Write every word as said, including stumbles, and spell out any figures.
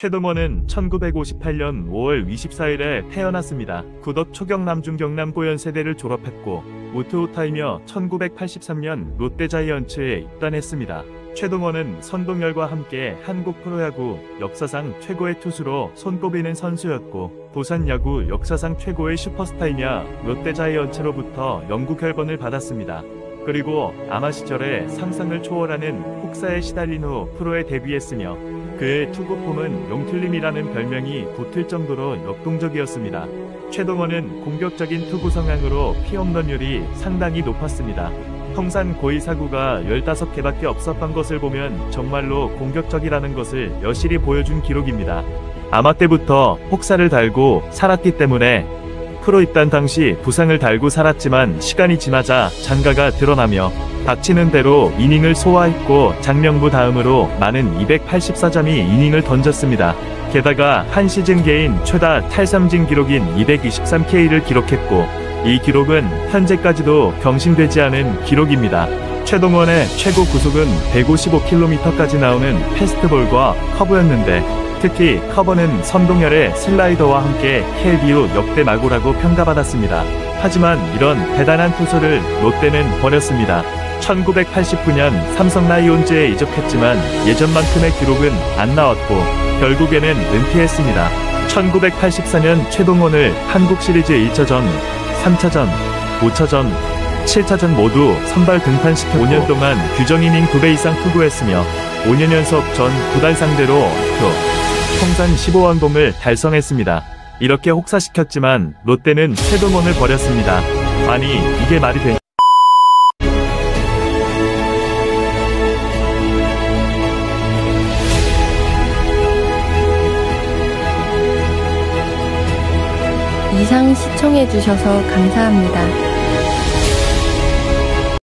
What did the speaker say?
최동원은 천구백오십팔 년 오월 이십사일에 태어났습니다. 구덕 초경남중 경남고연 세대를 졸업했고 우투우타이며 천구백팔십삼 년 롯데자이언츠에 입단했습니다. 최동원은 선동열과 함께 한국 프로야구 역사상 최고의 투수로 손꼽히는 선수였고 부산 야구 역사상 최고의 슈퍼스타이며 롯데자이언츠로부터 영구 결번을 받았습니다. 그리고 아마 시절에 상상을 초월하는 혹사에 시달린 후 프로에 데뷔했으며 그의 투구폼은 용틀림이라는 별명이 붙을 정도로 역동적이었습니다. 최동원은 공격적인 투구 성향으로 피홈런율이 상당히 높았습니다. 통산 고의 사구가 열다섯 개밖에 없었던 것을 보면 정말로 공격적이라는 것을 여실히 보여준 기록입니다. 아마 때부터 혹사를 달고 살았기 때문에 프로 입단 당시 부상을 달고 살았지만 시간이 지나자 장가가 드러나며 닥치는 대로 이닝을 소화했고 장명부 다음으로 많은 이백팔십사 점이 이닝을 던졌습니다. 게다가 한 시즌 개인 최다 탈삼진 기록인 이백이십삼 케이를 기록했고 이 기록은 현재까지도 경신되지 않은 기록입니다. 최동원의 최고 구속은 백오십오 킬로미터까지 나오는 패스트볼과 커브였는데 특히 커버는 선동열의 슬라이더와 함께 케이비오 역대 마고라고 평가받았습니다. 하지만 이런 대단한 투수를 롯데는 버렸습니다. 천구백팔십구 년 삼성 라이온즈에 이적했지만 예전만큼의 기록은 안 나왔고 결국에는 은퇴했습니다. 천구백팔십사 년 최동원을 한국 시리즈 일 차전, 삼 차전, 오 차전, 칠 차전 모두 선발 등판시켰고 오 년 동안 규정 이닝 두 배 이상 투구했으며 오 년 연속 전 구단 상대로 표 통산 십오 완봉을 달성했습니다. 이렇게 혹사시켰지만 롯데는 최동원을 버렸습니다. 아니 이게 말이 되냐? 이상 시청해주셔서 감사합니다.